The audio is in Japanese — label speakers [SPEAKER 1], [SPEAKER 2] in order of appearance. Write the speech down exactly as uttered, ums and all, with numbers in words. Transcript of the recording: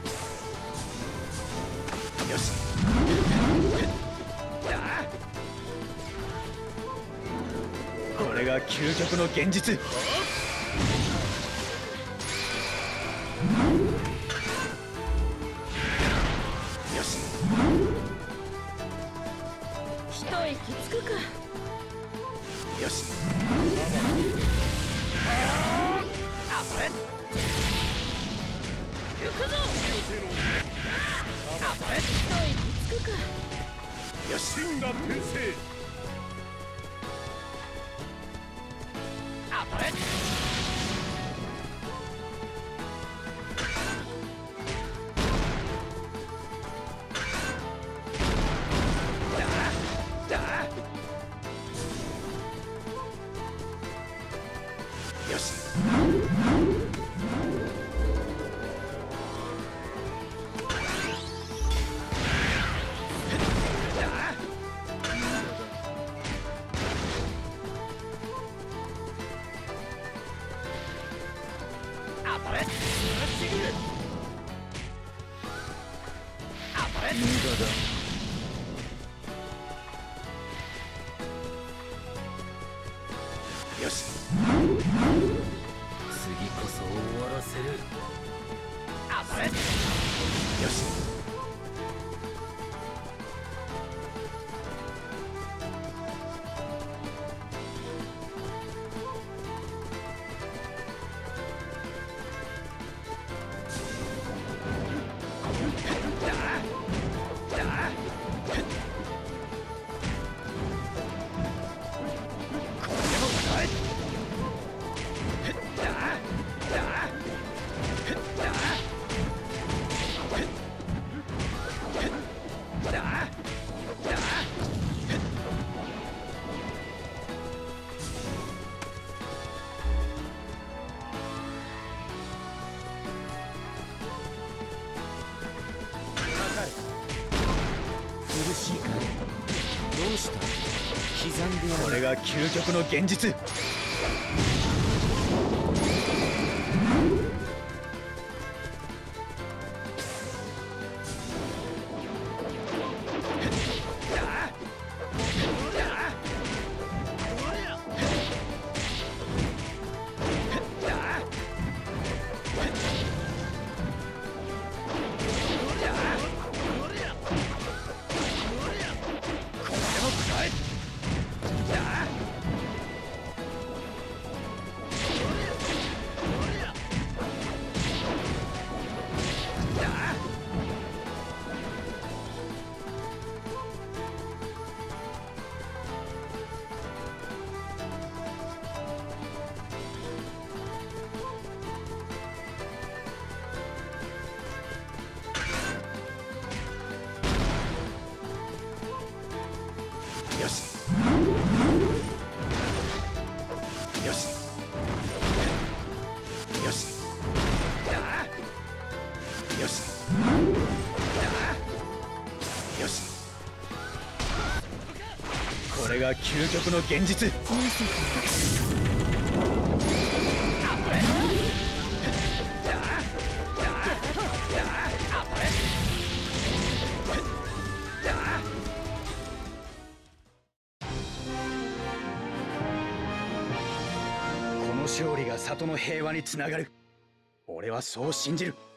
[SPEAKER 1] よし。これが究極の現実。よし。
[SPEAKER 2] 一息つくか。
[SPEAKER 1] よし。あ、それ。
[SPEAKER 2] 行くぞ。
[SPEAKER 1] あ、それ。
[SPEAKER 2] 一息つくか。
[SPEAKER 1] よし。
[SPEAKER 3] 真が転生。
[SPEAKER 1] あ、それ。よし。あ、それ。あ、それ。
[SPEAKER 3] 無駄だ。
[SPEAKER 1] よし。
[SPEAKER 3] 次こそ終わらせる。
[SPEAKER 1] あ、それ。よし。
[SPEAKER 3] 苦しいかい。どうした。刻んでやる。
[SPEAKER 1] これが究極の現実。よし。よし。よし。よし。よし。これが究極の現実。この勝利が里の平和につながる。俺はそう信じる。